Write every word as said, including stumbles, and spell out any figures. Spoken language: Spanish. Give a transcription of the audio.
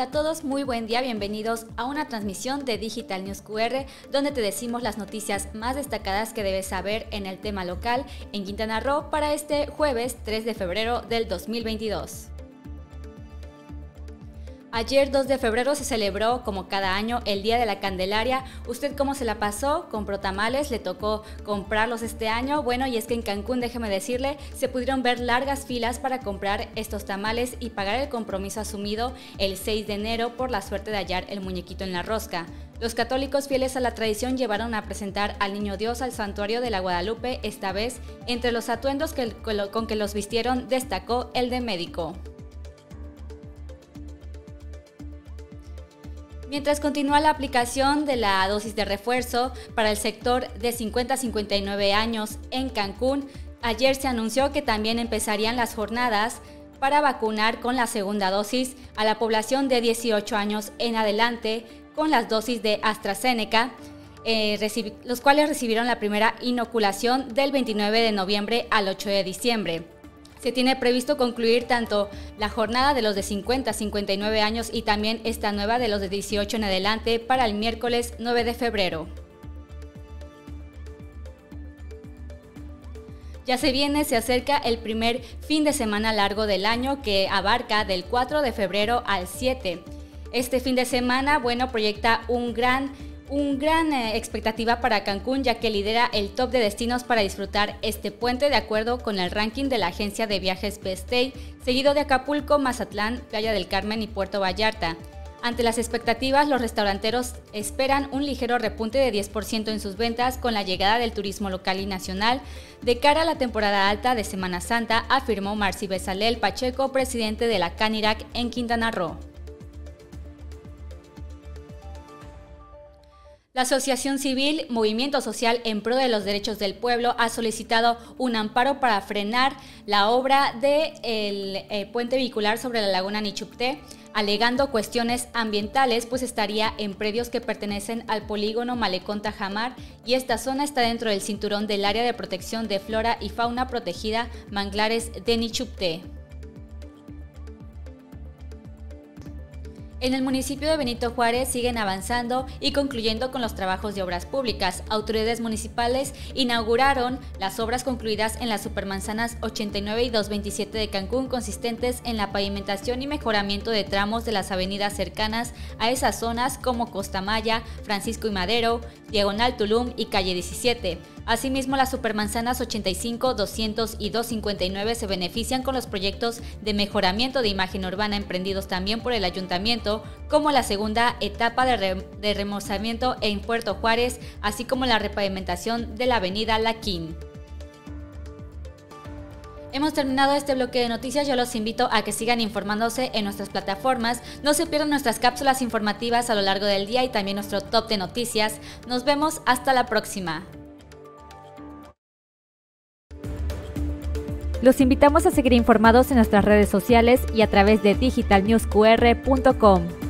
Hola a todos, muy buen día, bienvenidos a una transmisión de Digital News Q R, donde te decimos las noticias más destacadas que debes saber en el tema local en Quintana Roo para este jueves tres de febrero del dos mil veintidós. Ayer dos de febrero se celebró, como cada año, el Día de la Candelaria. ¿Usted cómo se la pasó? ¿Compró tamales? ¿Le tocó comprarlos este año? Bueno, y es que en Cancún, déjeme decirle, se pudieron ver largas filas para comprar estos tamales y pagar el compromiso asumido el seis de enero por la suerte de hallar el muñequito en la rosca. Los católicos fieles a la tradición llevaron a presentar al Niño Dios al santuario de la Guadalupe. Esta vez, entre los atuendos que, con que los vistieron, destacó el de médico. Mientras continúa la aplicación de la dosis de refuerzo para el sector de cincuenta a cincuenta y nueve años en Cancún, ayer se anunció que también empezarían las jornadas para vacunar con la segunda dosis a la población de dieciocho años en adelante con las dosis de AstraZeneca, eh, los cuales recibieron la primera inoculación del veintinueve de noviembre al ocho de diciembre. Se tiene previsto concluir tanto la jornada de los de cincuenta a cincuenta y nueve años y también esta nueva de los de dieciocho en adelante para el miércoles nueve de febrero. Ya se viene, se acerca el primer fin de semana largo del año que abarca del cuatro de febrero al siete. Este fin de semana, bueno, proyecta un gran Un gran eh, expectativa para Cancún, ya que lidera el top de destinos para disfrutar este puente de acuerdo con el ranking de la agencia de viajes Best Day, seguido de Acapulco, Mazatlán, Playa del Carmen y Puerto Vallarta. Ante las expectativas, los restauranteros esperan un ligero repunte de diez por ciento en sus ventas con la llegada del turismo local y nacional de cara a la temporada alta de Semana Santa, afirmó Marci Bezalel Pacheco, presidente de la Canirac en Quintana Roo. La Asociación Civil Movimiento Social en Pro de los Derechos del Pueblo ha solicitado un amparo para frenar la obra del eh, puente vehicular sobre la laguna Nichupté, alegando cuestiones ambientales, pues estaría en predios que pertenecen al polígono Malecón Tajamar y esta zona está dentro del cinturón del área de protección de flora y fauna protegida Manglares de Nichupté. En el municipio de Benito Juárez siguen avanzando y concluyendo con los trabajos de obras públicas. Autoridades municipales inauguraron las obras concluidas en las supermanzanas ochenta y nueve y doscientos veintisiete de Cancún, consistentes en la pavimentación y mejoramiento de tramos de las avenidas cercanas a esas zonas como Costa Maya, Francisco y Madero, Diagonal Tulum y Calle diecisiete. Asimismo, las supermanzanas ochenta y cinco, doscientos y doscientos cincuenta y nueve se benefician con los proyectos de mejoramiento de imagen urbana emprendidos también por el ayuntamiento, como la segunda etapa de, re de remozamiento en Puerto Juárez, así como la repavimentación de la avenida Laquín. Hemos terminado este bloque de noticias. Yo los invito a que sigan informándose en nuestras plataformas. No se pierdan nuestras cápsulas informativas a lo largo del día y también nuestro top de noticias. Nos vemos hasta la próxima. Los invitamos a seguir informados en nuestras redes sociales y a través de digital news q r punto com.